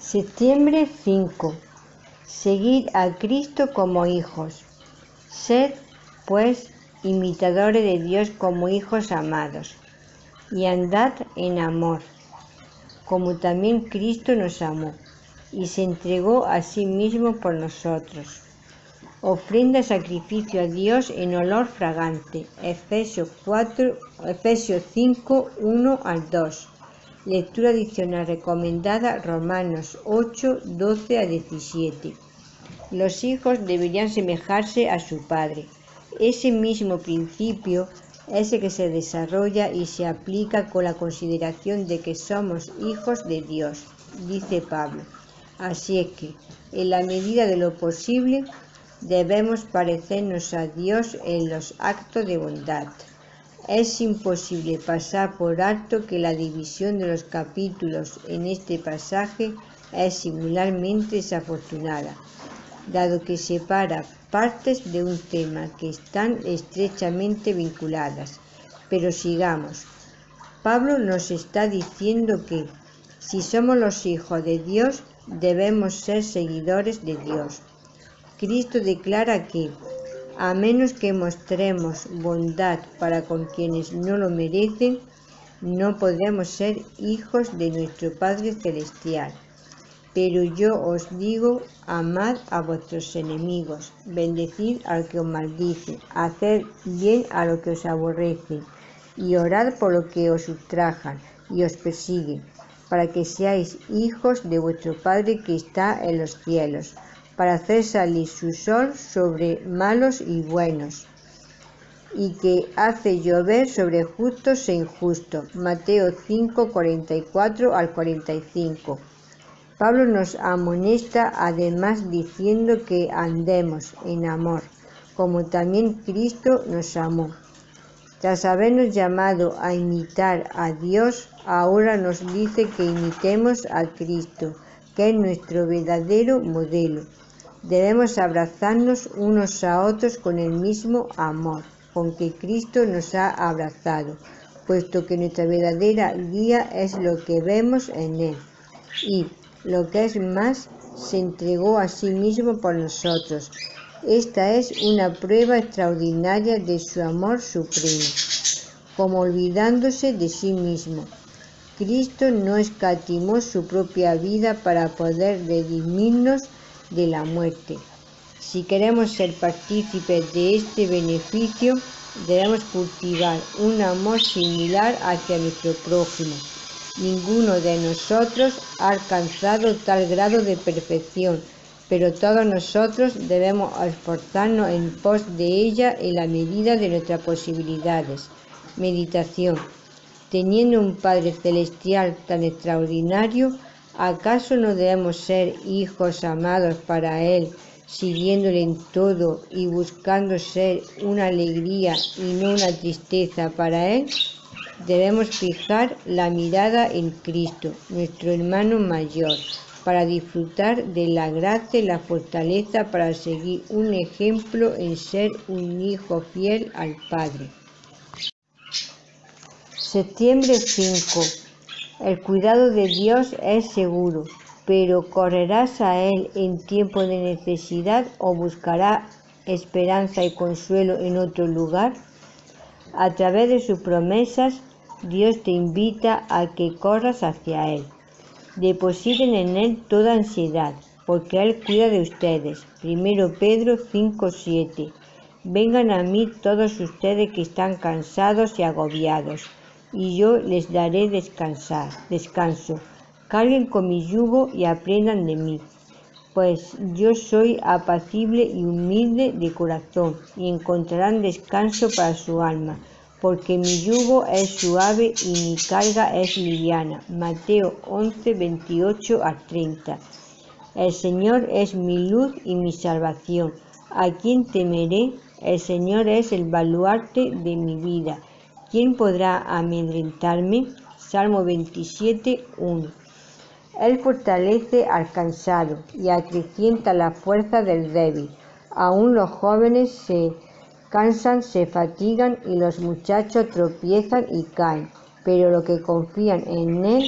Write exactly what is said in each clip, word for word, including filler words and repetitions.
Septiembre cinco. Seguid a Cristo como hijos. Sed, pues, imitadores de Dios como hijos amados, y andad en amor, como también Cristo nos amó, y se entregó a sí mismo por nosotros. Ofrenda sacrificio a Dios en olor fragante. Efesios cuatro, Efesios cinco, uno al dos. Lectura adicional recomendada, Romanos ocho, doce a diecisiete. Los hijos deberían semejarse a su padre. Ese mismo principio es el que se desarrolla y se aplica con la consideración de que somos hijos de Dios, dice Pablo. Así es que, en la medida de lo posible, debemos parecernos a Dios en los actos de bondad. Es imposible pasar por alto que la división de los capítulos en este pasaje es singularmente desafortunada, dado que separa partes de un tema que están estrechamente vinculadas. Pero sigamos. Pablo nos está diciendo que, si somos los hijos de Dios, debemos ser seguidores de Dios. Cristo declara que, a menos que mostremos bondad para con quienes no lo merecen, no podremos ser hijos de nuestro Padre Celestial. Pero yo os digo, amad a vuestros enemigos, bendecid al que os maldice, haced bien a los que os aborrecen, y orad por los que os ultrajan y os persiguen, para que seáis hijos de vuestro Padre que está en los cielos, para hacer salir su sol sobre malos y buenos, y que hace llover sobre justos e injustos. Mateo cinco, cuarenta y cuatro al cuarenta y cinco. Pablo nos amonesta además diciendo que andemos en amor, como también Cristo nos amó. Tras habernos llamado a imitar a Dios, ahora nos dice que imitemos a Cristo, que es nuestro verdadero modelo. Debemos abrazarnos unos a otros con el mismo amor con que Cristo nos ha abrazado, puesto que nuestra verdadera guía es lo que vemos en Él. Y, lo que es más, se entregó a sí mismo por nosotros. Esta es una prueba extraordinaria de su amor supremo, como olvidándose de sí mismo. Cristo no escatimó su propia vida para poder redimirnos de la muerte. Si queremos ser partícipes de este beneficio, debemos cultivar un amor similar hacia nuestro prójimo. Ninguno de nosotros ha alcanzado tal grado de perfección, pero todos nosotros debemos esforzarnos en pos de ella en la medida de nuestras posibilidades. Meditación. Teniendo un Padre Celestial tan extraordinario, ¿acaso no debemos ser hijos amados para Él, siguiéndole en todo y buscando ser una alegría y no una tristeza para Él? Debemos fijar la mirada en Cristo, nuestro hermano mayor, para disfrutar de la gracia y la fortaleza para seguir un ejemplo en ser un hijo fiel al Padre. Septiembre cinco. El cuidado de Dios es seguro, pero ¿correrás a Él en tiempo de necesidad o buscarás esperanza y consuelo en otro lugar? A través de sus promesas, Dios te invita a que corras hacia Él. Depositen en Él toda ansiedad, porque Él cuida de ustedes. Primero Pedro cinco, siete. Vengan a mí todos ustedes que están cansados y agobiados, y yo les daré descansar, descanso. Carguen con mi yugo y aprendan de mí, pues yo soy apacible y humilde de corazón, y encontrarán descanso para su alma, porque mi yugo es suave y mi carga es liviana. Mateo once, veintiocho al treinta. El Señor es mi luz y mi salvación. ¿A quién temeré? El Señor es el baluarte de mi vida. ¿Quién podrá amedrentarme? Salmo veintisiete, uno. Él fortalece al cansado y acrecienta la fuerza del débil. Aún los jóvenes se cansan, se fatigan y los muchachos tropiezan y caen, pero los que confían en Él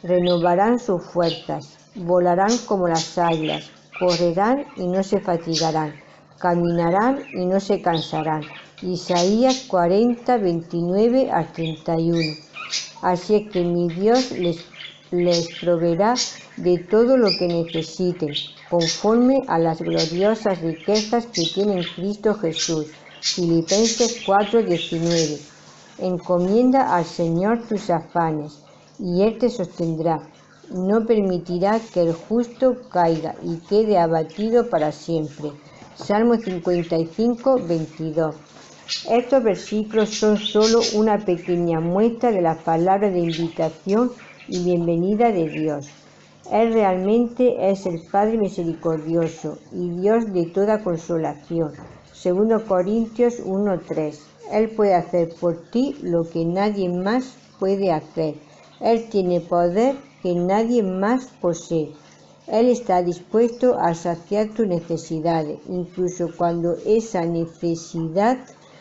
renovarán sus fuerzas, volarán como las águilas, correrán y no se fatigarán, caminarán y no se cansarán. Isaías cuarenta, veintinueve al treinta y uno. Así es que mi Dios les, les proveerá de todo lo que necesiten, conforme a las gloriosas riquezas que tiene en Cristo Jesús. Filipenses cuatro, diecinueve. Encomienda al Señor tus afanes, y Él te sostendrá. No permitirá que el justo caiga y quede abatido para siempre. Salmo cincuenta y cinco, veintidós. Estos versículos son solo una pequeña muestra de la palabra de invitación y bienvenida de Dios. Él realmente es el Padre misericordioso y Dios de toda consolación. Segundo Corintios uno, tres. Él puede hacer por ti lo que nadie más puede hacer. Él tiene poder que nadie más posee. Él está dispuesto a saciar tus necesidades, incluso cuando esa necesidad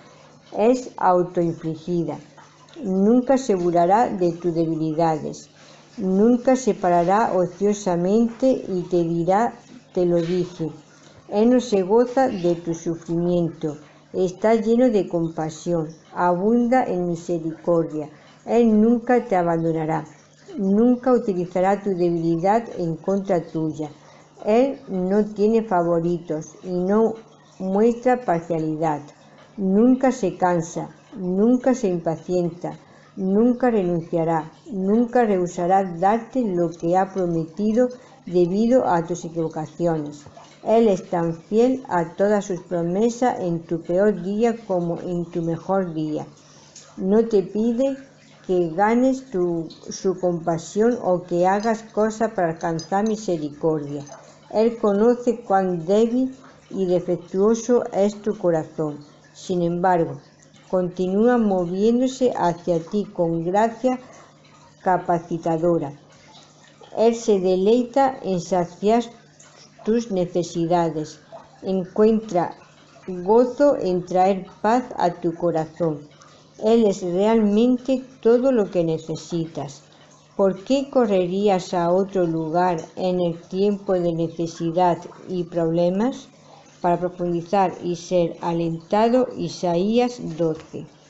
es autoinfligida. Nunca se burlará de tus debilidades. Nunca se parará ociosamente y te dirá, te lo dije. Él no se goza de tu sufrimiento. Está lleno de compasión, abunda en misericordia. Él nunca te abandonará. Nunca utilizará tu debilidad en contra tuya. Él no tiene favoritos y no muestra parcialidad. Nunca se cansa, nunca se impacienta, nunca renunciará, nunca rehusará darte lo que ha prometido debido a tus equivocaciones. Él es tan fiel a todas sus promesas en tu peor día como en tu mejor día. No te pide que ganes tu, su compasión o que hagas cosas para alcanzar misericordia. Él conoce cuán débil y defectuoso es tu corazón. Sin embargo, continúa moviéndose hacia ti con gracia capacitadora. Él se deleita en saciar tus necesidades. Encuentra gozo en traer paz a tu corazón. Él es realmente todo lo que necesitas. ¿Por qué correrías a otro lugar en el tiempo de necesidad y problemas? Para profundizar y ser alentado, Isaías doce.